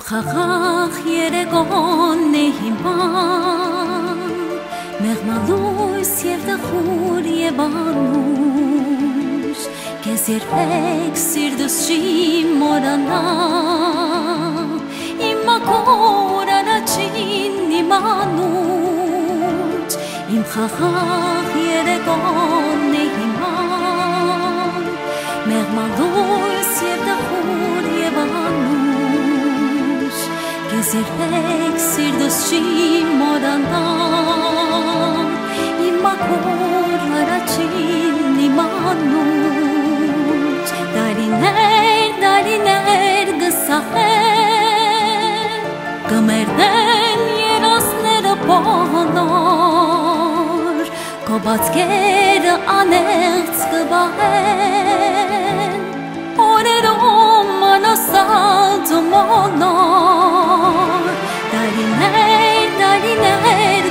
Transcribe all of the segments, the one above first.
Խաղաղ երեկոն է հիմա մեղմալույս և տխուր և անուշ Քեզ երբեք սիրտս չի մոռանա Իմ մաքուր առաջին իմ անուշ Իմ խաղաղ երեկոն է հիմա մեղմալույս և տխուր և անուշ Քեզ երբեք սիրտս չի մոռանա Իմ մաքուր առաջին իմ անուշ Դարիներ գսահեն Կմերնեն երասները բոլոր Քո բացկերը անեղծ կբահեն Օրերում անասած ու մոնոր Դարիներ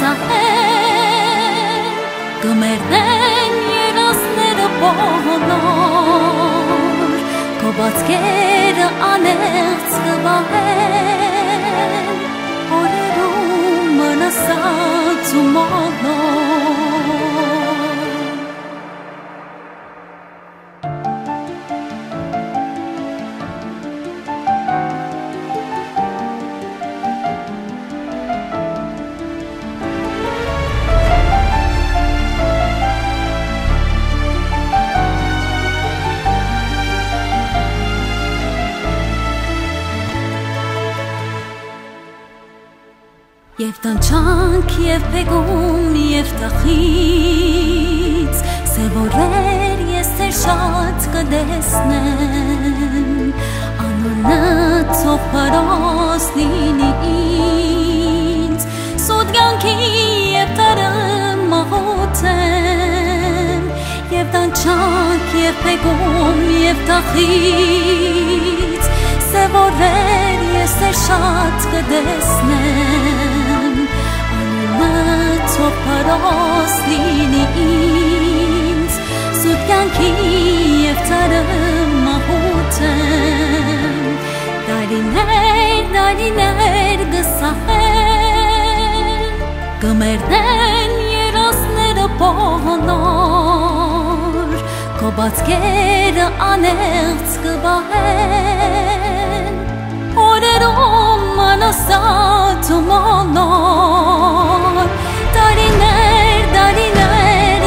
գսահեն Կմերնեն երասները բոլոր Քո բացկերը անեղծ կբահեն Օրերում անասած ու մոնոր Եվ տանչանք և պեգում և տախից Սևորեր ես թեր շատ կդեսնեմ Անոնը ծով պարոս լինի ինձ Սուտ գյանքի և տարը մաղութեմ Եվ տանչանք և պեգում և տախից Սևորեր ես թեր շատ կդեսնեմ Ծով պարոս լինի ինձ Սուտ կյանքի և ծարը մահութեմ Դարիներ գսահեն Կմերնեն երասները բոլոր Քո բացկերը անեղծ կբահեն Օրերում անասած ու մոնոր Դարիներ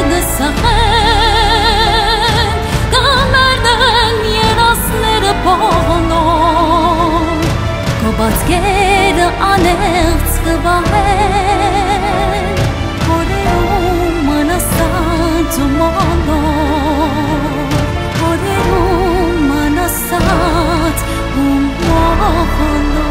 գսահեն Կմերնեն երասները բոլոր Քո բացկերը անեղծ կբահեն Օրերում անասած ու մոնոր Օրերում անասած ու մոնոր